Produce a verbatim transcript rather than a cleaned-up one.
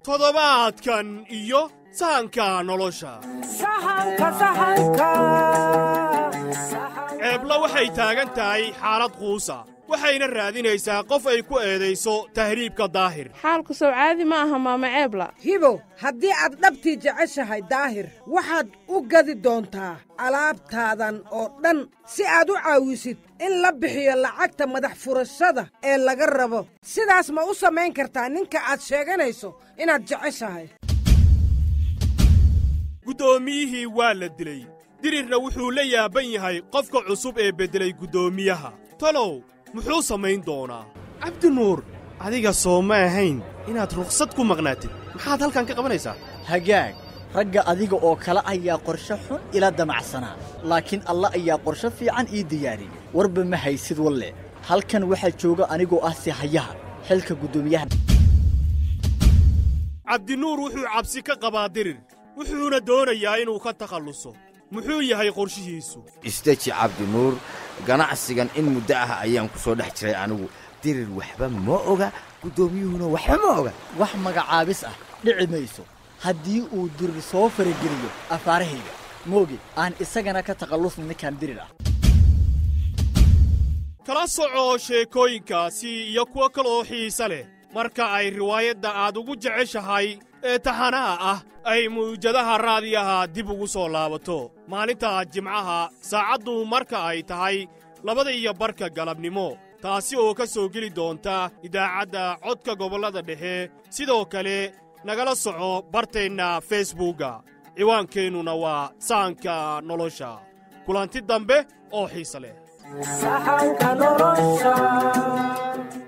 toddobaadkan iyo sahanka nolosha. ceebla waxay taagan tahay xaalad quusa waxayna raadinaysaa qof ay ku eedayso tahriibka daahir. xaalku soo caadi ma aha maama ceebla. hibo haddii aad dhabtii jeceshahay daahir waxaad u gadi doontaa alaabtaadan oo dhan si aad u caawisid in la bixiyo lacagta madax furashada ee laga rabo. sidaas ma u samayn kartaa ninka aad sheeganayso inaad jeceshahay. guddoomiyihii waa la dilay. dirirna wuxuu la yaaban yahay qofka cusub ee beddelay guddoomiyaha. talow muxuu samayn doonaa? cabdinuur adiga soo ma ahayn inaad rukhsad ku maqnaatid. maxaad halkan ka qabanaysaa? hagaag ragga adiga oo kale ayaa qorshe xun ila damacsanaa laakiin alla ayaa qorshe fiican ii diyaariyey. warba ma haysid walle halkan waxaa jooga anigoo ah si hayaha xilka guddoomiyaha. cabdinuur wuxuu cabsi ka qabaa dirir wuxuuna doonayaa inuu ka takhalluso. muxuu yahay qorshihiisu? istaji cabdinuur ganacsigan in muddo ah ayaan ku soo dhex jiray anigu. dirir waxba ma oga guddoomiyuhuna waxba ma oga. wax magacaabis ah dhici mayso haddii uu dirir soo farageliyo afaarahayga moogi aan isagana ka takhallusna ninkan dirir ah. kala soco sheekooyinkaasi iyo kuwo kaloo xiise leh marka ay riwaayadda aad ugu jeceshahay ee taxanaha ah ay mawjadaha raadiyaha dib ugu soo laabato maalinta jimcaha saacaddu marka ay tahay labada iyo barka galabnimo, taasi oo ka soo geli doonta idaacadda codka gobollada dhexe. sidoo kale nagala soco barteenna feesbuugga, ciwaankeennuna waa sahanka nolosha. kulanti dambe oo xiise leh.